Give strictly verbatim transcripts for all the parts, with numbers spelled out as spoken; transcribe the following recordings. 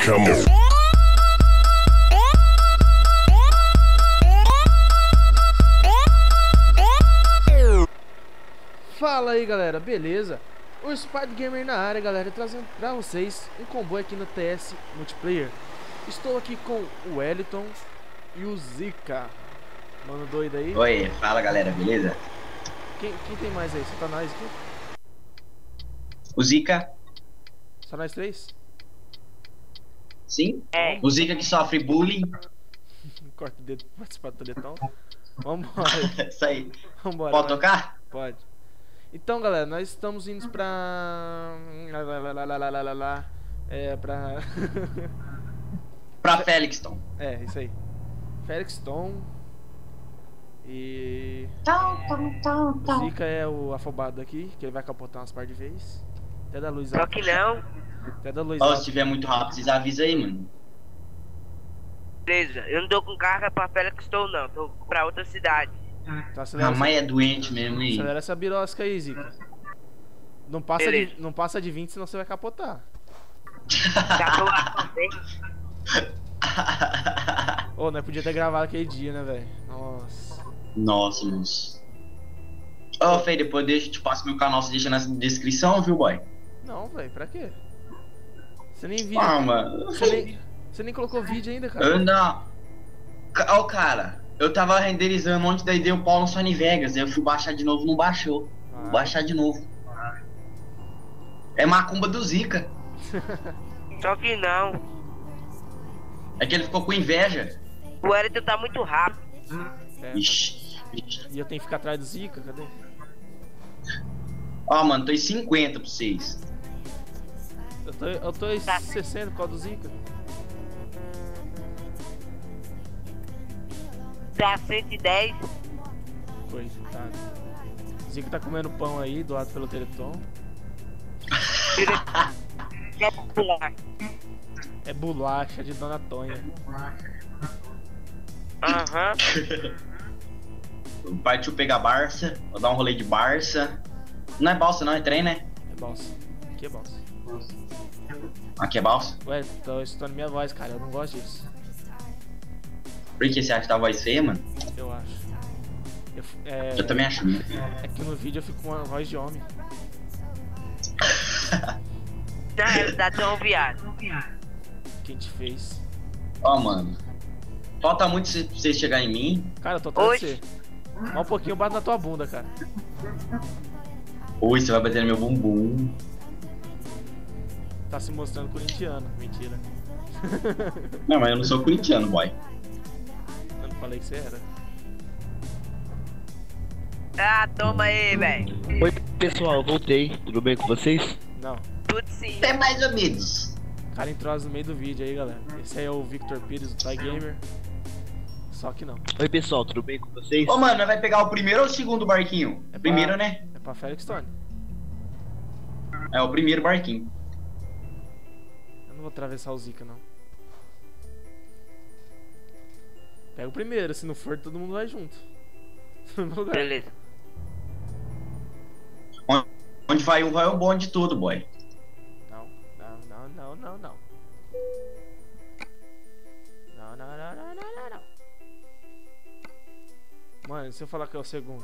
Come on. Fala aí galera, beleza? O Spider Gamer na área, galera, trazendo pra vocês um comboio aqui no T S Multiplayer. Estou aqui com o Wellington e o Zika. Mano doido aí. Oi, fala galera, beleza? Quem, quem tem mais aí? Só tá nós aqui? O Zika? Só nós três? Sim? É. O Zika que sofre bullying. Corta o dedo pra participar do teletão. Vambora. Isso aí. Vambora. Pode vai. tocar? Pode. Então galera, nós estamos indo pra... Lá, lá, lá, lá, lá, lá, lá, lá. É, pra... Pra Felixton. É, isso aí. Felixton. E... O Zika é o afobado aqui, que ele vai capotar umas par de vez. Até da luz Só que não. Até da luz Ó, alta. se tiver muito rápido, vocês avisam aí, mano. Beleza, eu não tô com carga pra Felixton não, tô pra outra cidade. Então acelera, A mãe é doente mesmo, hein? acelera essa birosca aí, Zika. Não passa, de, Beleza. não passa de vinte, senão você vai capotar. Já tô lá também. Ô, nós podia ter gravado aquele dia, né, velho? Nossa. Nossa, moço. Ô, Fê, depois deixa, te passo meu canal, você deixa na descrição, viu, boy? Não, velho, pra quê? Você nem viu. Ah, mano. Você nem, você nem colocou vídeo ainda, cara. Eu não. Ca- Ó, cara, eu tava renderizando ontem, daí deu pau no Sony Vegas. Aí eu fui baixar de novo, não baixou. Ah. Vou baixar de novo. É macumba do Zika. Só que não. É que ele ficou com inveja. O Wellington tá muito rápido. É, Ixi. ixi. e eu tenho que ficar atrás do Zika, cadê? Ó, mano, tô em cinquenta pra vocês. Eu tô, eu tô em sessenta por causa do Zika. Tá cento e dez. Coitado. Zika tá comendo pão aí, doado pelo Teleton. Quer pular. É bolacha de Dona Tonha. Aham. Partiu pegar Barça. Vou dar um rolê de Barça. Não é balsa, não, é trem, né? É balsa. Aqui é balsa. Aqui é balsa. Ué, tô escutando minha voz, cara. Eu não gosto disso. Por que você acha que tá a voz feia, mano? Eu acho. Eu, f- é, Eu também acho. é que no vídeo eu fico com uma voz de homem. Na realidade é um viado. Quem te fez? Ó, mano. Falta muito pra vocês chegarem em mim. Cara, eu tô atrás de Oxi. você. Mais um pouquinho eu bato na tua bunda, cara. Oi, você vai bater no meu bumbum. Tá se mostrando corintiano. Mentira. Não, mas eu não sou corintiano, boy. Eu não falei que você era. Ah, toma aí, velho. Oi pessoal, voltei. Tudo bem com vocês? Não. Tudo sim. É mais ou menos. Cara entrosa no meio do vídeo aí, galera. Esse aí é o Victor Pires, do Ty Gamer. Só que não. Oi pessoal, tudo bem com vocês? Ô, mano, nós vai pegar o primeiro ou o segundo barquinho? É pra- Primeiro, né? É pra Felix Stone. É o primeiro barquinho. Eu não vou atravessar o Zika, não. Pega o primeiro, se não for, todo mundo vai junto. No mesmo lugar. Beleza. Onde- Onde vai um, vai o bonde de tudo, boy. Não, não, não, não, não, não. Não, não, não, não, não, não, não. Mano, e se eu falar que é o segundo?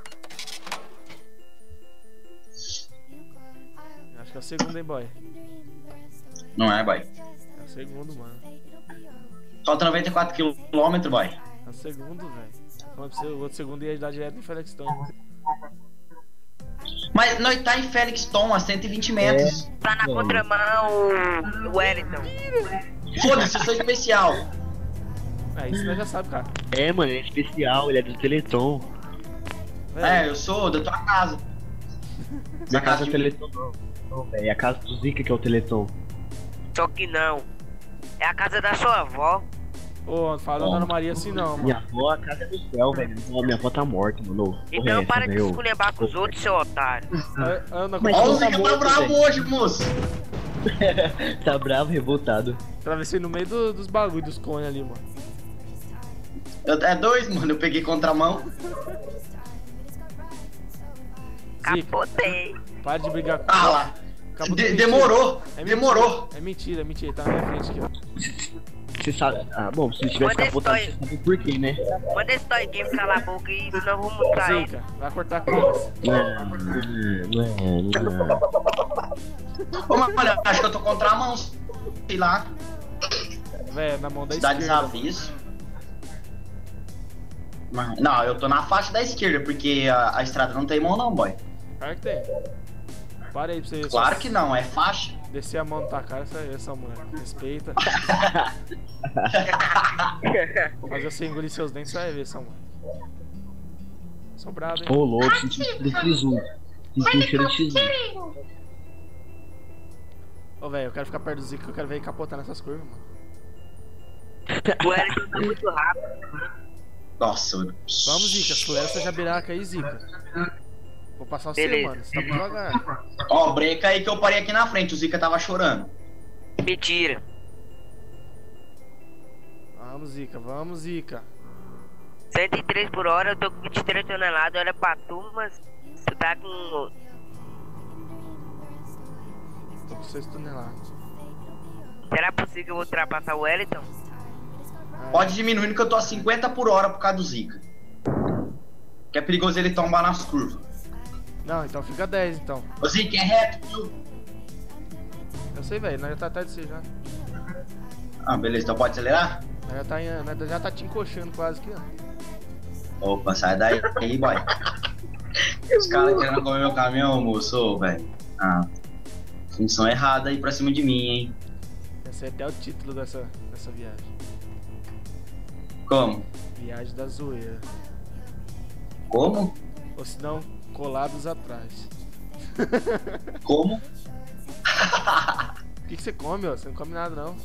Eu acho que é o segundo, hein, boy? Não é, boy? É o segundo, mano. Falta noventa e quatro quilômetros, boy. É o segundo, velho. Falando pra você, o outro segundo ia dar direto em Felix Stone. Mas nós tá em Felixton a cento e vinte metros. Tá na contramão o Wellington. Foda-se, eu sou especial. É, isso nós já sabe, cara. É, mano, é especial, ele é do Teleton. É, eu sou da tua casa. Minha casa é Teleton não. Não, velho, é a casa do Zika que é o Teleton. Só que não. É a casa da sua avó. Ô, não fala da Dona Maria assim não, mano. Minha avó, a casa é do céu, velho. Minha minha avó tá morta, mano. Então Porra, para essa, de velho? esculhambar com os outros, seu otário. A- Ana, Mas Ó, como o tá Zika tá morto, bravo velho. hoje, moço. Tá bravo, revoltado. atravessei no meio do- dos bagulho dos cones ali, mano. Eu- É dois, mano. Eu peguei contramão. Zika, Capotei. para de brigar com Ah lá. Acabou De- tudo mentira. demorou, É mentira, demorou. É mentira, é mentira. Tá na minha frente aqui, ó. Você sabe. Ah, bom, se tivesse Manda capotado, esse você sabe por quê, né? Manda esse toy game calar a boca e senão eu vou mostrar ele. Zica, vai cortar coisas. Não, não, não. Ô, mano, eu acho que eu tô contra a mão. Sei lá. Véi, na mão da Dá esquerda. desaviso. Mas- Não, eu tô na faixa da esquerda, porque a, a estrada não tem mão não, boy. Claro que tem. Para aí pra você. Claro que não, é faixa. Descer a mão na tua cara, essa, essa mulher. Respeita. Vou fazer você engolir seus dentes, você vai ver, essa mulher. Sou brabo, hein? Ô, louco, senti o cheiro de X um. Senti o cheiro de X um. Ô, velho, eu quero ficar perto do Zica, eu quero ver ele capotar nessas curvas, mano. O Wellington tá muito rápido. Nossa, mano. Vamos, Zica, acelera essa jabiraca aí, Zica. Vou passar você, Beleza. mano, você tá muito devagar. Ó, breca aí que eu parei aqui na frente, o Zica tava chorando. Mentira. Vamos, Zica, vamos, Zica. cento e três por hora, eu tô com vinte e três toneladas, olha pra tu, mas tu tá com... Tô com seis toneladas. Será possível que eu vou ultrapassar o Wellington? Ah, Pode diminuindo que eu tô a cinquenta por hora por causa do Zica. Que é perigoso ele tombar nas curvas. Não, então fica dez, então. O Zica é reto, viu? Eu sei, velho, nós já tá atrás de você já. Ah, beleza, então pode acelerar? Nós já tá, em- nós já tá te encoxando quase aqui, ó. Opa, sai daí, aí, boy. Os caras querendo comer meu caminhão, moço, velho. Ah, função errada aí pra cima de mim, hein? Esse é até o título dessa, dessa viagem. Como? Viagem da zoeira. Como? Ou se não, colados atrás. Como? O que, que você come, ó? Você não come nada, não.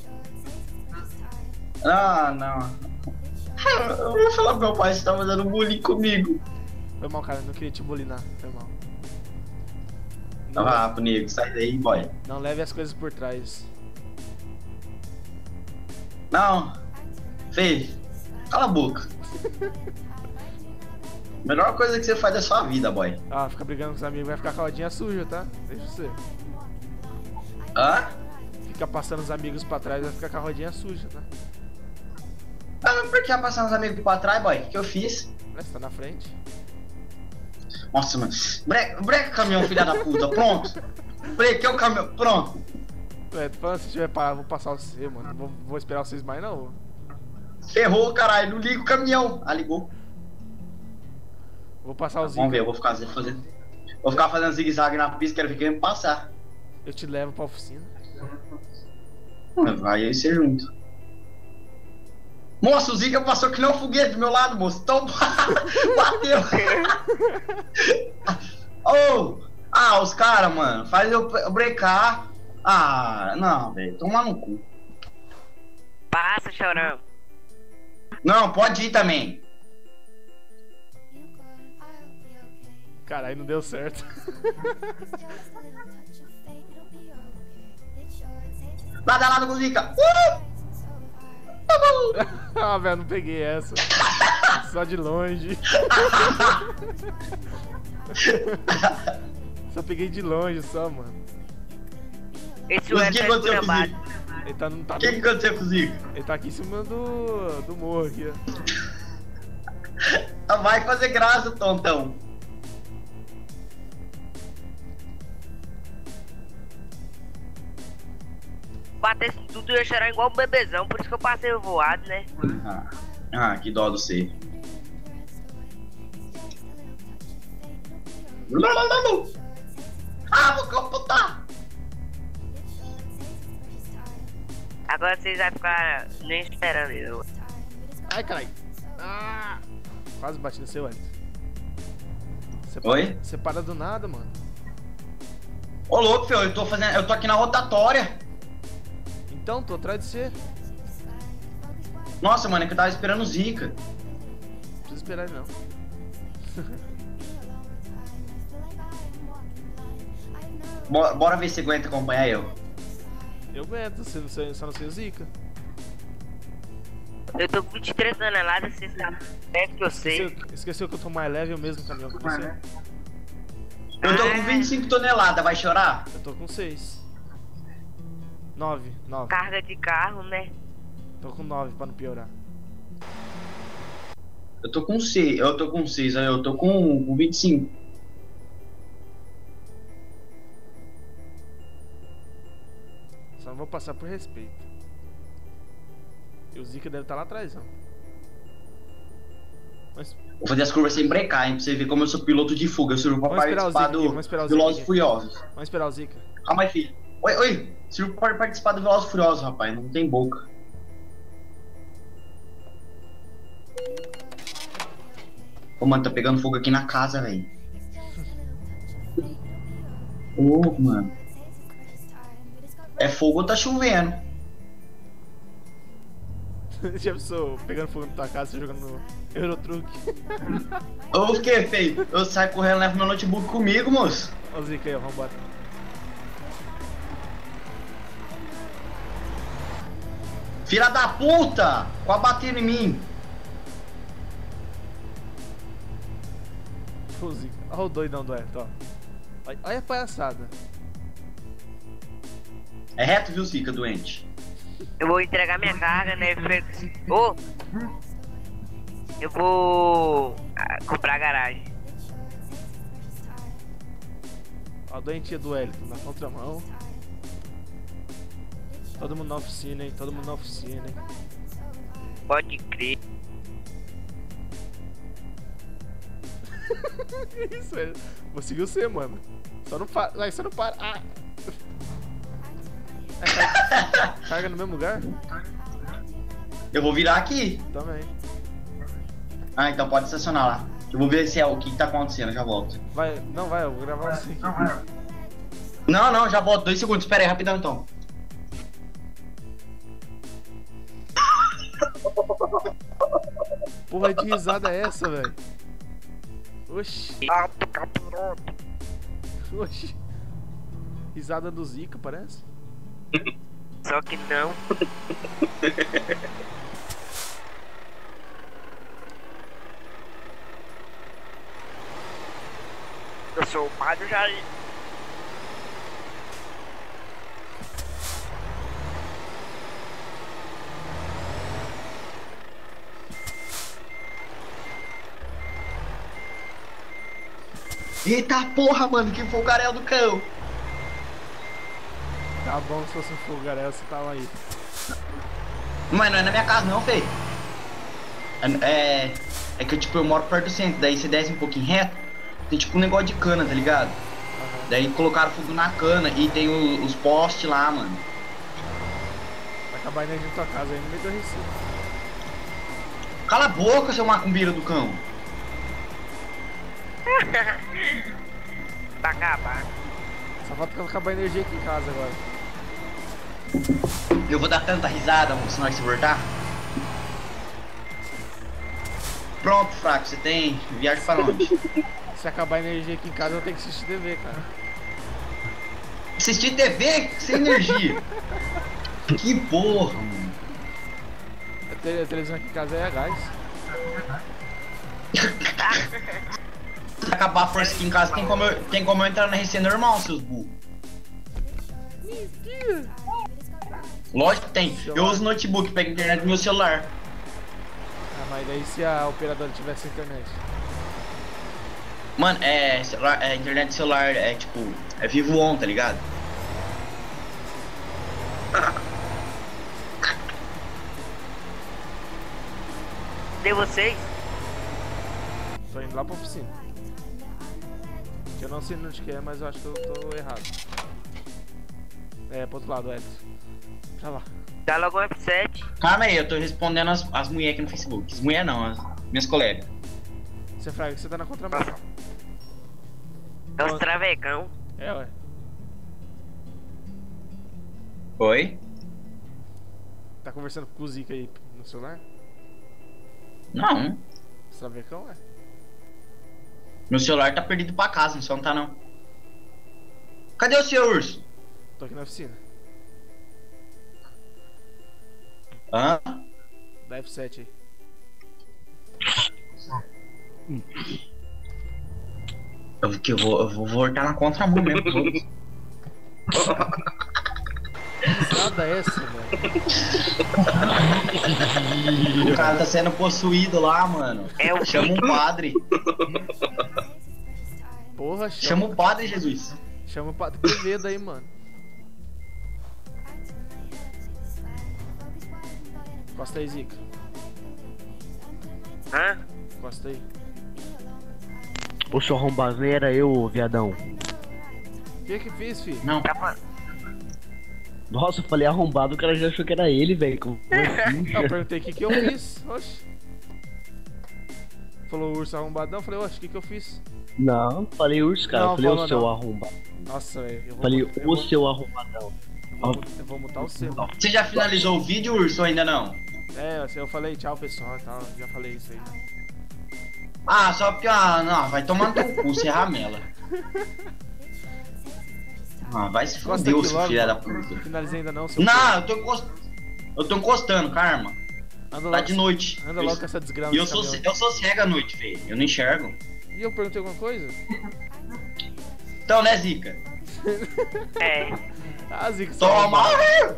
Ah, não. Eu vou falar pro meu pai que você tá fazendo bullying comigo. Foi mal, cara, eu não queria te bulinar. Foi mal. Não, Não, ah, pro nego, sai daí, boy. não leve as coisas por trás. Não. Fê, cala a boca. Melhor coisa que você faz da sua vida, boy. Ah, fica brigando com os amigos, vai ficar com a rodinha suja, tá? Deixa você. Hã? Fica passando os amigos pra trás, vai ficar com a rodinha suja, tá? Ah, mas por que passar uns amigos pra trás, boy? O que eu fiz? Mas você tá na frente. Nossa, mano. Breca, breca caminhão, filha da puta. Pronto. Brequei o caminhão. Pronto. Ué, tô falando, se tiver parado, vou passar você, mano. Não vou, vou esperar vocês mais, não. Ferrou, caralho. Não liga o caminhão. Ah, ligou. Vou passar os Vamos ver, eu vou ficar fazendo. Vou ficar fazendo zigue-zague na pista, quero ver quem me passar. Eu te levo pra oficina. Vai aí ser junto. Moço, o Zica passou que não um foguete do meu lado, moço. Então bateu. Oh, ah, os caras, mano, faz eu brecar. Ah, não, velho, toma no cu. Passa, chorão. Não, pode ir também. Cara, aí não deu certo. Lado a lado com o Zica. Uh! Ah, velho, não peguei essa. Só de longe. Só peguei de longe, só, mano. Esse O que Wellington é aconteceu com o esculhambado. Zica? Ele tá, não tá O que que aconteceu com o Zica? Ele tá aqui em cima do, do morro aqui, ó. Vai fazer graça, tontão. Bater tudo e ia chorar igual um bebezão, por isso que eu passei voado, né? Ah, ah, que dó do C. Ah, vou computar. Agora vocês vão ficar nem esperando eu. Ai, caralho. Ah, quase bati no seu Wellington. Você Oi? para, você para do nada, mano. Ô louco, filho, eu tô fazendo. Eu tô aqui na rotatória. Então, tô atrás de você. Nossa, mano, é que eu tava esperando o Zica. Não precisa esperar ele, não. Bora, bora ver se aguenta acompanhar eu. Eu aguento, você não sei, só não sei o Zica. Eu tô com vinte e três toneladas, vocês sabem. É que eu sei. Esqueceu, esqueceu que eu tô mais leve, eu mesmo caminhão que você. Eu tô com vinte e cinco toneladas, vai chorar? Eu tô com seis. nove, nove. Carga de carro, né? Tô com nove pra não piorar. Eu tô com seis, eu tô com seis, aí eu tô com, com vinte e cinco. Só não vou passar por respeito. E o Zika deve estar lá atrás, não. Mas Vou fazer as curvas sem brecar, hein, pra você ver como eu sou piloto de fuga. Eu sirvo pra Vamos esperar o participar Zika aqui, do vamos esperar o Zika Velozes aqui. Furiosos. vamos esperar o Zika. Calma aí, filho. Oi, oi. Sirvo pra participar do Velozes Furiosos, rapaz. Não tem boca. Ô, mano, tá pegando fogo aqui na casa, velho. Ô, mano. É fogo ou tá chovendo? Já pensou pegando fogo na tua casa, jogando no Eurotruck? Ô, o que, feio? Eu saio correndo e levo meu notebook comigo, moço. Ó o Zika aí, ó, vambora. Filha da puta! Quase batendo em mim. Ó o Zika. Olha o doidão do Eto, ó. Olha olha a palhaçada. É reto, viu, Zica, doente? Eu vou entregar minha carga, né? Ô! Eu vou ah, comprar a garagem. Ó a doentia do Wellington na contramão. Todo mundo na oficina, hein? Todo mundo na oficina, hein? Pode crer. Que isso, velho? Vou seguir você, mano. Só não para. Vai, só não para. Ah. É, carga, carga no mesmo lugar? Eu vou virar aqui. Também. Ah, então pode estacionar lá. Eu vou ver se é o que tá acontecendo, eu já volto. Vai, não vai, eu vou gravar você aqui. Não, não, já volto. Dois segundos, espera aí, rapidão então. Porra de risada é essa, velho? Oxi, Alto capiroto. oxi. Risada do Zika, parece. Só que não. Eu sou o Padre Jair. Eita porra, mano, que folgarel do cão. Tá bom se fosse um fogarel, você tava aí. Mas não é na minha casa não, feio. É, é, é que tipo, eu moro perto do centro, daí você desce um pouquinho reto, tem tipo um negócio de cana, tá ligado? Aham. Daí colocaram fogo na cana e tem o- os postes lá, mano. Vai acabar a energia na tua casa aí no meio do Recife. Cala a boca, seu macumbeiro do cão. Pra acabar. Só falta acabar a energia aqui em casa agora. Eu vou dar tanta risada, moço, se nós se voltar. Pronto, fraco, você tem viagem pra onde? Se acabar a energia aqui em casa, eu vou ter que assistir T V, cara. Assistir T V sem energia. Que porra, mano. A, te- a televisão aqui em casa é a gás. Se acabar a força aqui em casa, tem como eu, tem como eu entrar na R C normal, seus burros. Lógico que tem. Eu uso notebook, pego internet no meu celular. Ah, mas daí se a operadora tivesse internet. Mano, é, celular, é internet de celular, é tipo, é Vivo On, tá ligado? De vocês? Tô indo lá pra oficina. Eu não sei onde que é, mas eu acho que eu tô errado. É, pro outro lado, Edson. Pra lá. Dá logo um F sete. Calma aí, eu tô respondendo as, as mulheres aqui no Facebook. As mulheres não, as minhas colegas. Você fraga que você tá na contramão. É os travecão. É, ué. Oi? Tá conversando com o Zika aí no celular? Não. Você tá vendo, ué? Meu celular tá perdido pra casa, só não tá não. Cadê o seu urso? Tô aqui na oficina. Hã? Dá F sete aí. Eu, que eu, vou, eu vou voltar na contramão mesmo. Todos. Nada é essa, mano. O cara tá sendo possuído lá, mano. É o Chama um padre. Porra, Chama chama, o padre, Jesus. chama o Padre Quevedo aí, mano. Encosta aí, Zica. Hã? Encosta aí. Ô, seu arrombado, nem era eu, viadão. O que que fiz, filho? Não. Tá falando. Nossa, eu falei arrombado, o cara já achou que era ele, velho. Como assim? Eu perguntei o que que eu fiz. Oxi. Falou urso arrombadão. Eu falei, oxe, o que que eu fiz? Não, falei urso, cara. Não, eu falei falou o seu não. arrombado. Nossa, velho. eu vou Falei mut- eu o vou- seu arrombadão. Eu vou, eu vou mutar o seu. Você já finalizou o vídeo, Urso, ou ainda não? É, assim, eu falei tchau, pessoal e tal. Já falei isso aí. Ah, só porque... Ah, não, vai tomar no teu cu, você é ramela. Ah, vai se Encosta fuder, aqui seu logo, filho da mano. puta. Finalizei ainda não, seu. Não, eu tô encostando. Eu tô encostando, karma. Anda Tá logo, de noite. anda logo com essa desgrama E eu desse sou, caminhão. eu sou cego à noite, feio. Eu não enxergo. E eu perguntei alguma coisa? Então, né, Zica? É. Ah, Zica, você Toma! é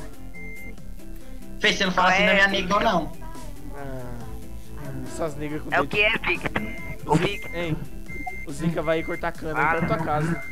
Fez, você não fala assim da minha nega ou não. Ah, essas negras com É o dedo. que é, Victor? O Victor. Hein? O Zica vai cortar cana aí pra tua casa.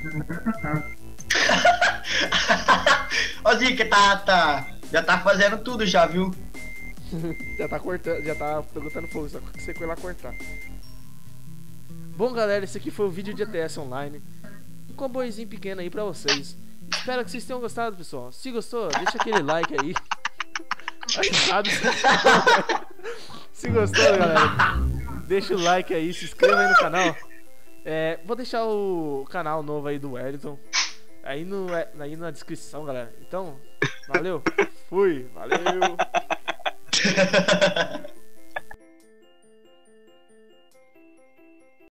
Ô, Zica, tá, tá. Já tá fazendo tudo já, viu? Já tá cortando, já tá perguntando fogo, só que você foi lá cortar. Bom, galera, esse aqui foi o vídeo de A T S Online. Um comboizinho pequeno aí pra vocês. Espero que vocês tenham gostado, pessoal. Se gostou, deixa aquele like aí. Aí, sabe? Se gostou, galera, deixa o like aí, se inscreva aí no canal. É, vou deixar o canal novo aí do Wellington aí, no, aí na descrição, galera. Então, valeu, fui, valeu.